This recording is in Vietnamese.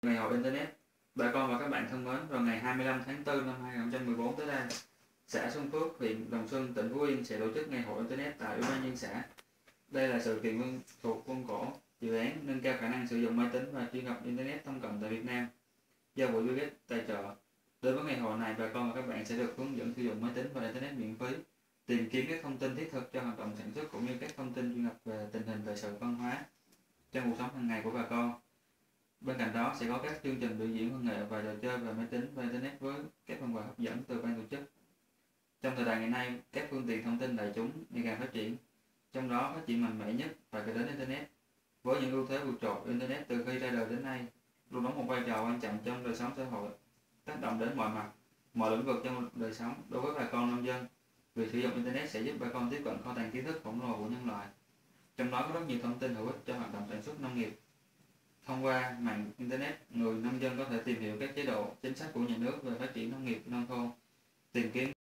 Ngày hội Internet. Bà con và các bạn thân mến, vào ngày 25 tháng 4 năm 2014 tới đây, xã Xuân Phước, huyện Đồng Xuân, tỉnh Phú Yên sẽ tổ chức Ngày hội Internet tại Ủy ban nhân dân xã. Đây là sự kiện thuộc khuôn khổ dự án nâng cao khả năng sử dụng máy tính và truy cập Internet công cộng tại Việt Nam do Bộ Bill Gates tài trợ. Đối với ngày hội này, bà con và các bạn sẽ được hướng dẫn sử dụng máy tính và Internet miễn phí, tìm kiếm các thông tin thiết thực cho hoạt động sản xuất cũng như các thông tin chuyên ngập về tình hình thời sự văn hóa trong cuộc sống hàng ngày của bà con. Bên cạnh đó sẽ có các chương trình biểu diễn văn nghệ và trò chơi về máy tính và Internet với các phần quà hấp dẫn từ ban tổ chức. Trong thời đại ngày nay, các phương tiện thông tin đại chúng ngày càng phát triển, trong đó phát triển mạnh mẽ nhất phải kể đến Internet. Với những ưu thế vượt trội, Internet từ khi ra đời đến nay luôn đóng một vai trò quan trọng trong đời sống xã hội, tác động đến mọi mặt, mọi lĩnh vực trong đời sống. Đối với bà con nông dân, việc sử dụng Internet sẽ giúp bà con tiếp cận kho tàng kiến thức khổng lồ của nhân loại, trong đó có rất nhiều thông tin hữu ích cho hoạt động sản xuất nông nghiệp. Thông qua mạng Internet, người nông dân có thể tìm hiểu các chế độ, chính sách của nhà nước về phát triển nông nghiệp nông thôn, tìm kiếm